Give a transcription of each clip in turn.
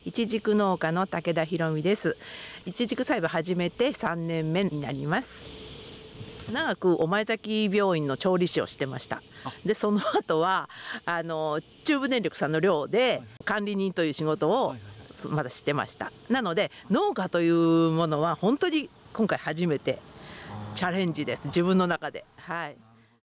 いちじく農家の武田博美です。いちじく栽培始めて3年目になります。長く御前崎病院の調理師をしてました。でその後は中部電力さんの寮で管理人という仕事をまだしてました。なので農家というものは本当に今回初めてチャレンジです、自分の中で。はい。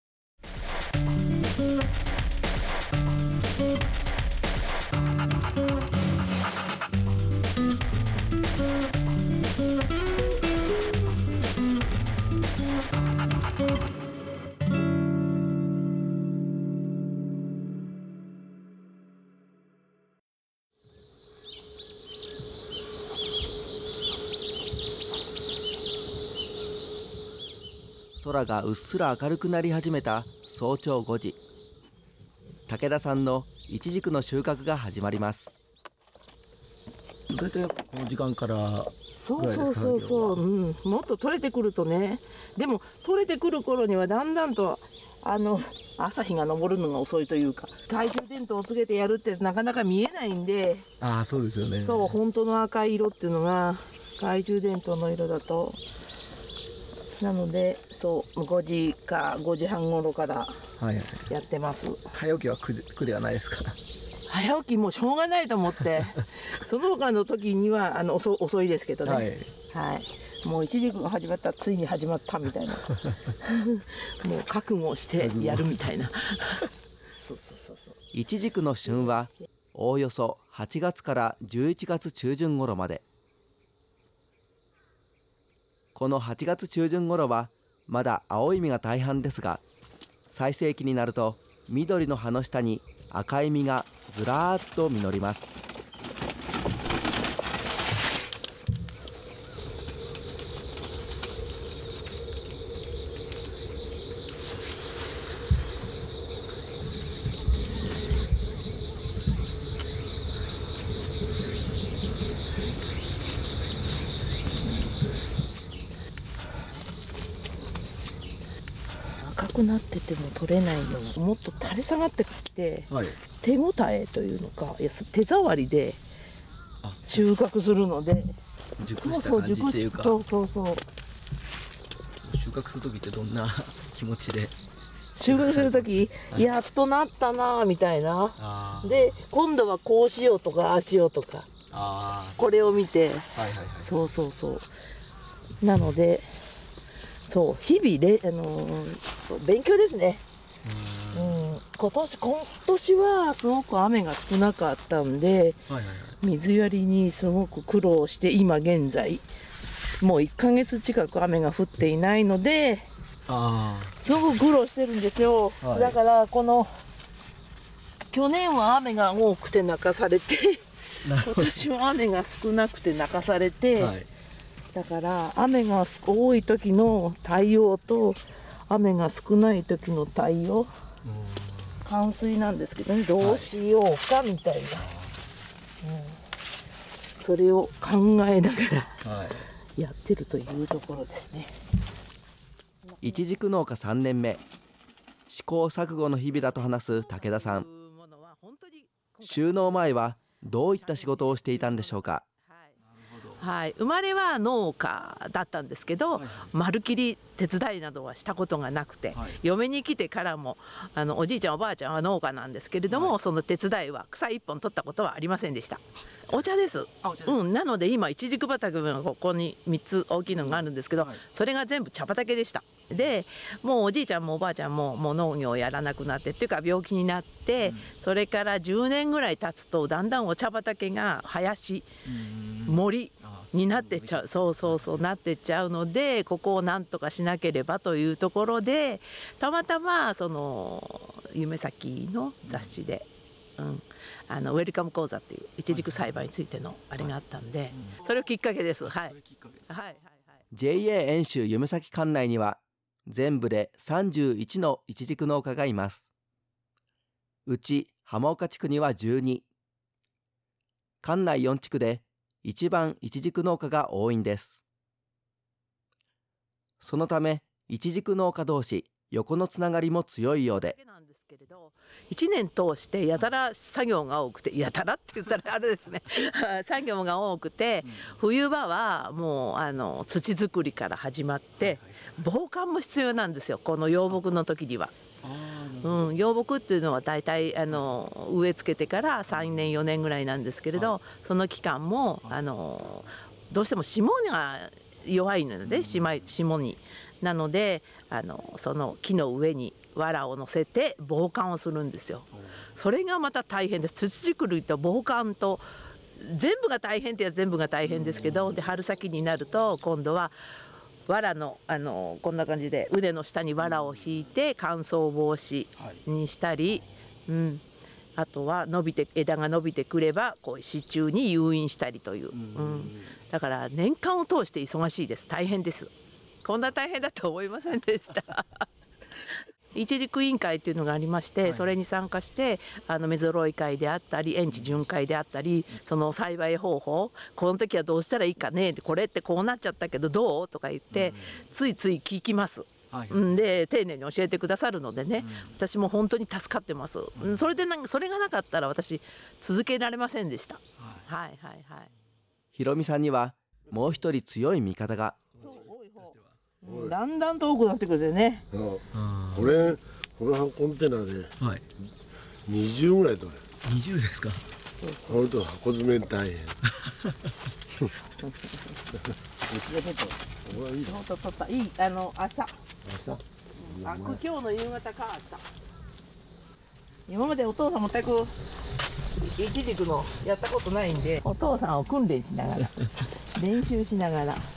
空がうっすら明るくなり始めた早朝5時、武田さんのイチジクの収穫が始まります。 大体この時間からそう、もっと取れてくるとね。でも取れてくる頃にはだんだんと朝日が昇るのが遅いというか、懐中電灯をつけてやるってなかなか見えないんで。 そうですよね。 そう、本当の赤い色っていうのが懐中電灯の色だと。なのでそう5時か5時半頃からやってます。 早起きは苦ではないですか？ 早起きもうしょうがないと思ってその他の時には遅いですけどね。はい、もう一時が始まったらついに始まったみたいなもう覚悟してやるみたいなそう。 イチジクの旬はおおよそ8月から11月中旬頃まで。この8月中旬頃はまだ青い実が大半ですが、最盛期になると緑の葉の下に赤い実がずらーっと実ります。 赤くなってても取れないのがもっと垂れ下がってきて、手応えというのか、手触りで収穫するので、 熟した感じっていうか。 そう収穫する時ってどんな気持ちで収穫する時やっとなったなみたいな。で今度はこうしようとかああしようとか、これを見て、そうなので、そう日々勉強ですね。今年はすごく雨が少なかったんで、水やりにすごく苦労して、今現在もう1ヶ月近く雨が降っていないので、すごく苦労してるんですよ。だから去年は雨が多くて泣かされて今年は雨が少なくて泣かされて、だから雨が多い時の対応と雨が少ない時の対応、冠水なんですけどね、どうしようかみたいな、それを考えながらやってるというところですね。 いちじく農家3年目、試行錯誤の日々だと話す武田さん。就農前はどういった仕事をしていたんでしょうか？ 生まれは農家だったんですけど、まるきり手伝いなどはしたことがなくて、嫁に来てからもおじいちゃんおばあちゃんは農家なんですけれども、その手伝いは草一本取ったことはありませんでした。お茶です。なので今いちじく畑がここに3つ大きいのがあるんですけど、それが全部茶畑でした。でもうおじいちゃんもおばあちゃんももう農業をやらなくなってっていうか病気になって、それから10年ぐらい経つとだんだんお茶畑が林、森になってっちゃう。なってっちゃうので、ここをなんとかしなければというところで、たまたま夢咲の雑誌で、ウェルカム講座っていういちじく栽培についてのあれがあったんで、それをきっかけです。 JA 遠州夢咲管内には全部で31のいちじく農家がいます。うち浜岡地区には12。管内4地区で一番いちじく農家が多いんです。そのためいちじく農家同士横のつながりも強いようで、 ですけれど、1年通してやたら作業が多くて、やたらって言ったらあれですね作業が多くて、冬場はもう土作りから始まって、防寒も必要なんですよ、この養木の時には。養木っていうのはだいたい植え付けてから3年4年ぐらいなんですけれど、その期間もどうしても霜が弱いので、霜に。なのでその木の上に藁を乗せて防寒をするんですよ。それがまた大変です。土作りと防寒と全部が大変ってやつ全部が大変ですけど、で春先になると今度は藁のこんな感じで腕の下に藁を引いて乾燥防止にしたり、あとは枝が伸びてくればこう支柱に誘引したりという、だから年間を通して忙しいです。大変です。こんな大変だと思いませんでした一軸委員会というのがありまして、それに参加して目揃い会であったり園地巡回であったり、その栽培方法、この時はどうしたらいいかね、これってこうなっちゃったけどどうとか言って、ついつい聞きます。で丁寧に教えてくださるのでね、私も本当に助かってます。それがなかったら私続けられませんでした。 ひろみさんにはもう一人強い味方が。 だんだんと多くなってくるね。 このコンテナで20ぐらい取れる。 20ですか。 これと箱詰め大変。うちが取った。いい。 取ったいい明日。今日の夕方か明日。今までお父さん全くイチジクのやったことないんで、お父さんを訓練しながら練習しながら。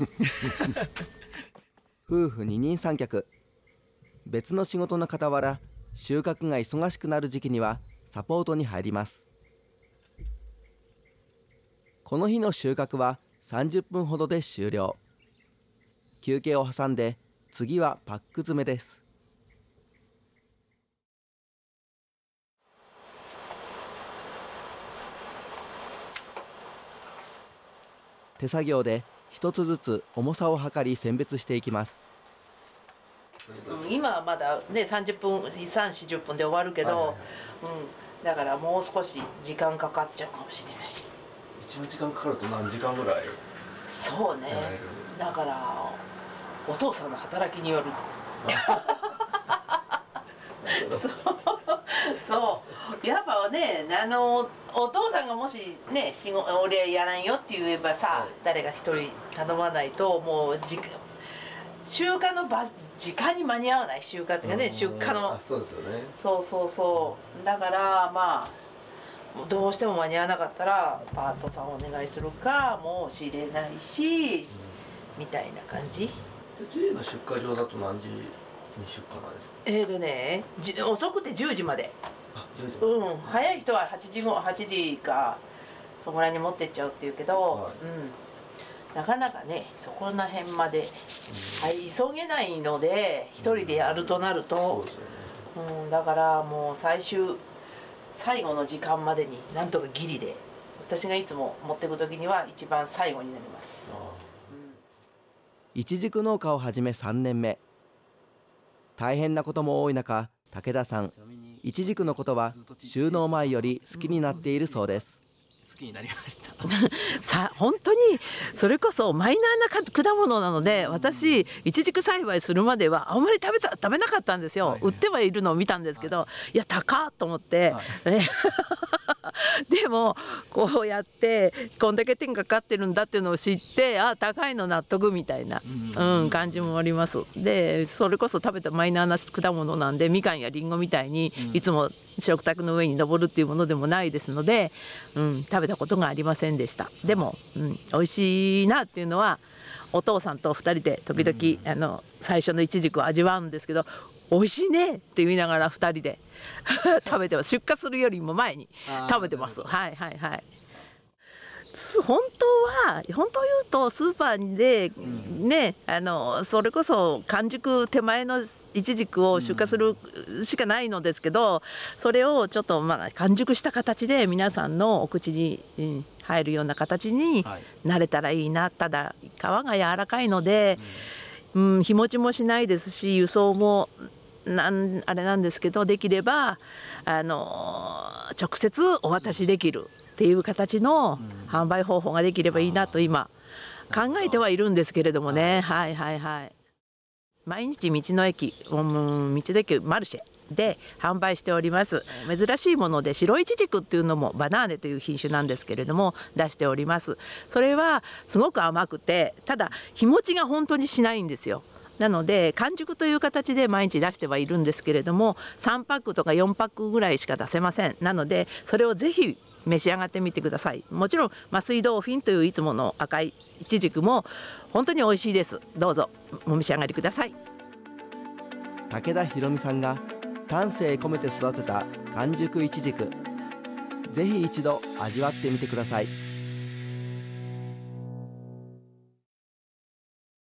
夫婦二人三脚、別の仕事の傍ら収穫が忙しくなる時期にはサポートに入ります。この日の収穫は30分ほどで終了。休憩を挟んで次はパック詰めです。手作業で一つずつ重さを測り選別していきます。 今はまだね30分3040分で終わるけど、だからもう少し時間かかっちゃうかもしれない。 一番時間かかると何時間ぐらい？ そうね、だからお父さんの働きによるそうやっぱねお父さんがもしね俺やらんよって言えばさ、誰か一人頼まないともう集荷の時間に間に合わない。集荷っていうかね、出荷の。 そうですよね。 そうだからまあどうしても間に合わなかったらパートさんお願いするかもしれないし、みたいな感じ。 J の出荷場だと何時に出荷なんですか？ 遅くて10時まで。 10時まで。 早い人は8時かそこらに持ってっちゃうっていうけど、なかなかねそこら辺まで、急げないので一人でやるとなると、だからもう最後の時間までになんとかギリで、私がいつも持っていく時には一番最後になります。 いちじく農家を始め3年目、大変なことも多い中、武田さんいちじくのことは収納前より好きになっているそうです。 好きになりました本当にそれこそマイナーな果物なので、私いちじく栽培するまではあんまり食べなかったんですよ。売ってはいるのを見たんですけど、いや高っと思って、でもこうやってこんだけ手がかかってるんだっていうのを知って、高いの納得みたいな、感じもあります。でそれこそ食べたマイナーな果物なんで、みかんやりんごみたいにいつも食卓の上に登るっていうものでもないですので、食べたことがありませんでした。でも、美味しいなっていうのはお父さんと2人で時々最初のいちじくを味わうんですけど、美味しいねって言いながら2人で食べてます。出荷するよりも前に食べてます。本当言うとスーパーでね、それこそ完熟手前のイチジクを出荷するしかないのですけど、それをちょっと完熟した形で皆さんのお口に入るような形になれたらいいな。ただ皮が柔らかいので、日持ちもしないですし、輸送もあれなんですけど、できれば直接お渡しできるっていう形の販売方法ができればいいなと今考えてはいるんですけれどもね。はいはいはい。毎日道の駅、道の駅マルシェで販売しております。珍しいもので白いちじくっていうのもバナーネという品種なんですけれども出しております。それはすごく甘くて、ただ日持ちが本当にしないんですよ。なので完熟という形で毎日出してはいるんですけれども、3パックとか4パックぐらいしか出せません。なのでそれをぜひ召し上がってみてください。もちろんマスイドーフィンといういつもの赤いいちじくも本当に美味しいです。どうぞお召し上がりください。 武田博美さんが丹精込めて育てた完熟いちじく、ぜひ一度味わってみてください。